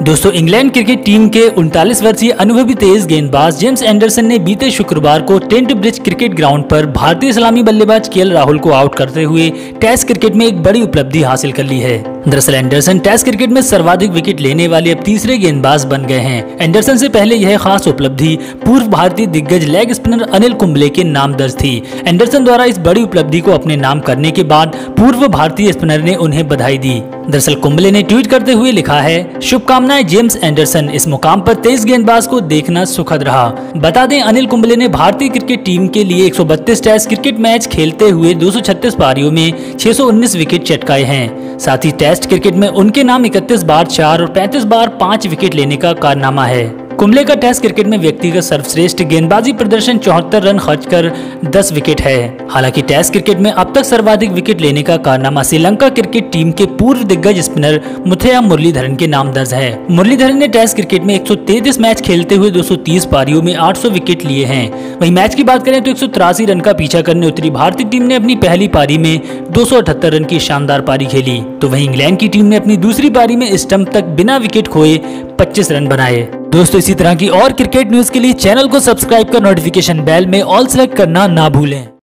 दोस्तों, England cricket team के 39 वर्षीय अनुभवी तेज गेंदबाज जेम्स एंडरसन ने बीते शुक्रवार को टेंट ब्रिज क्रिकेट ग्राउंड पर भारतीय सलामी बल्लेबाज केएल राहुल को आउट करते हुए टेस्ट क्रिकेट में एक बड़ी उपलब्धि हासिल कर ली है। दरअसल एंडरसन टेस्ट क्रिकेट में सर्वाधिक विकेट लेने वाले अब तीसरे गेंदबाज बन गए हैं। एंडरसन से पहले यह खास उपलब्धि पूर्व भारतीय दिग्गज लेग स्पिनर अनिल कुंबले के नाम दर्ज थी। एंडरसन द्वारा इस बड़ी उपलब्धि को अपने नाम करने के बाद पूर्व भारतीय स्पिनर ने उन्हें बधाई दी। दरअसल कुंबले ने ट्वीट करते हुए लिखा है, शुभकामनाएं जेम्स एंडरसन, इस मुकाम पर तेज गेंदबाज को देखना सुखद रहा। बता दें, अनिल कुंबले ने भारतीय क्रिकेट टीम के लिए 132 टेस्ट क्रिकेट मैच खेलते हुए 236 पारियों में 619 विकेट चटकाए हैं। साथ ही टेस्ट क्रिकेट में उनके नाम 31 बार 4 और 35 बार 5 विकेट लेने का कारनामा है। कुंबले का टेस्ट क्रिकेट में व्यक्तिगत सर्वश्रेष्ठ गेंदबाजी प्रदर्शन 74 रन खर्चकर 10 विकेट है। हालांकि टेस्ट क्रिकेट में अब तक सर्वाधिक विकेट लेने का कारनामा श्रीलंका क्रिकेट टीम के पूर्व दिग्गज स्पिनर मुथैया मुरलीधरन के नाम दर्ज है। मुरलीधरन ने टेस्ट क्रिकेट में 133 मैच खेलते हुए 230 पारियों में 800 विकेट लिए हैं। वहीं मैच की बात करें तो 183 रन का पीछा करने उतरी भारतीय टीम ने अपनी पहली पारी में 278 रन की शानदार पारी खेली, तो वहीं इंग्लैंड की टीम ने अपनी दूसरी पारी में स्टंप तक बिना विकेट खोए 25 रन बनाए। दोस्तों, इसी तरह की और क्रिकेट न्यूज के लिए चैनल को सब्सक्राइब कर नोटिफिकेशन बेल में ऑल सेलेक्ट करना ना भूलें।